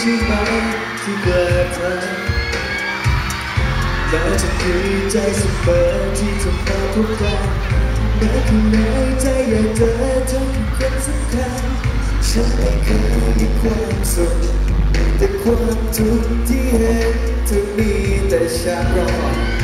ช่ไหมที่เกิดเธอแม้จะดีใจเสมอที่เธอมาพบกันแม้ข้างในใจอยากเจอเธอคือคนสำคัญฉันไม่เคยมีความสุขแต่ความทุกข์ที่เห็นเธอมีแต่ฉันรอ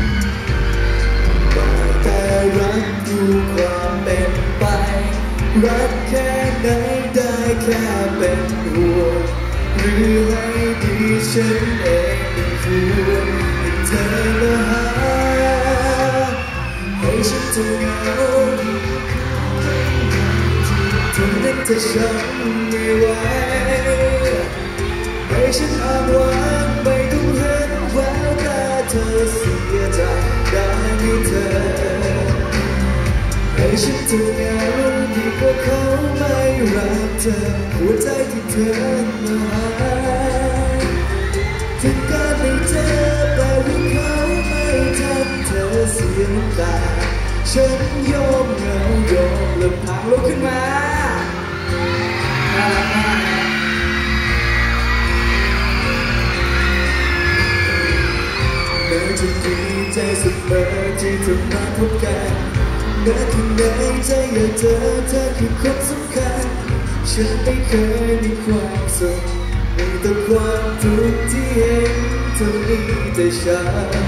แต่รักดูความเป็นไปรักแค่ไหนได้แค่เป็นห่วงหรือให้ดีฉันเองไม่ควรให้เธอมาหาให้ฉันจะเหงาทนนั้นเธอฉันไม่ไหวให้ฉันอ้างว้างไม่ต้องเห็นแววตาเธอเสียใจได้ไหมเธอให้ฉันจะเหงาดีกว่าเขาไม่รักเธอหัวใจที่เธอมาหาถึงการไม่เจอแต่ว่าเขาไม่ทำเธอเสียน้ำตาฉันยอมเหงายอมลำพังลุกขึ้นมาน่ารักมากแม้จะดีใจเสมอที่เธอมาพบกันแม้ข้างในใจอยากเจอเธอคือคนสำคัญฉันไม่เคยมีความสุขมีแต่ความทุกข์ที่เห็นเธอมีแต่ฉัน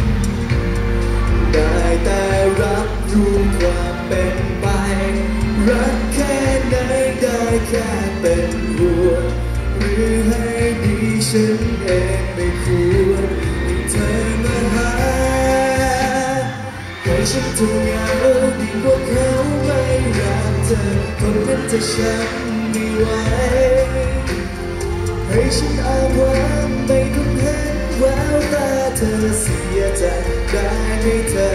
ได้แต่รับรู้ความเป็นไปรักแค่ไหนได้แค่เป็นห่วงหรือให้ดีฉันเองไม่ควรให้เธอมาหาให้ฉันจะเหงาดีกว่าเขาไม่รักเธอคนนั้นจะฉันไม่ไหวให้ฉันอ้างว้างไม่ต้องเห็นแววตาเธอเสียใจได้ไหมเธอ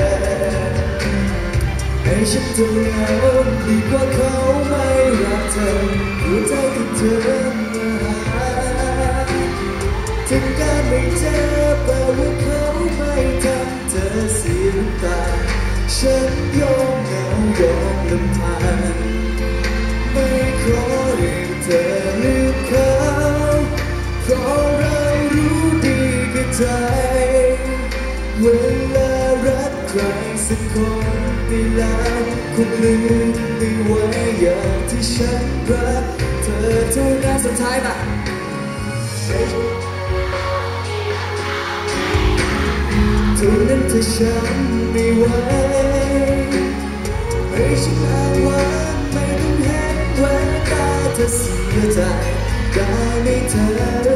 ให้ฉันจะเหงาดีกว่าเขาไม่รักเธอหัวใจที่เธอมาหาถึงการไม่เจอแปลว่าเขาไม่ทำเธอเสียน้ำตาฉันยอมเหงายอมลำพังไม่ขอให้เธอลืมเขาเพราะเรารู้ดีกับใจเวลารักใครสักคนไปแล้วคงลืมไม่ไหวอย่างที่ฉันรักเธอเท่านั้นสุดท้ายมาเท่านั้นถ้าฉันไม่ไหวให้ฉันอ้างว้างไม่ต้องเห็นแววตาเธอเสียใจได้ไหมเธอ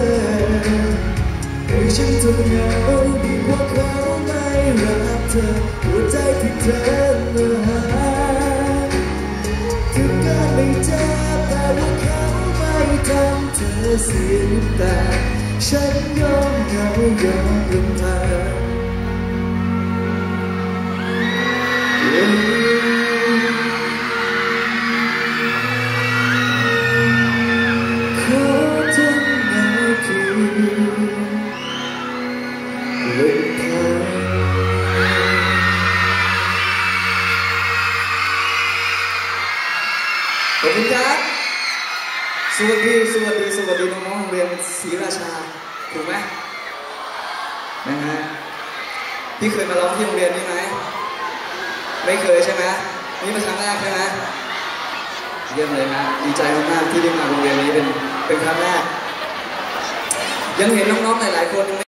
ให้ฉันทนเหงาดีกว่าเขาไม่รักเธอหัวใจที่เธอมาหาถึงการไม่เจอแต่ว่าเขาไม่ทำเธอเสียน้ำตาฉันยอมเหงายอมลำพังขอบคุณครับสวัสดีน้องๆโรงเรียนศรีราชาถูกไหมนะฮะพี่เคยมาร้องที่โรงเรียนนี้ไหมไม่เคยใช่ไหมนี่เป็นครั้งแรกใช่ไหมเยี่ยมเลยนะดีใจมากๆที่ได้มาโรงเรียนนี้เป็นครั้งแรกยังเห็นน้องๆหลายๆคน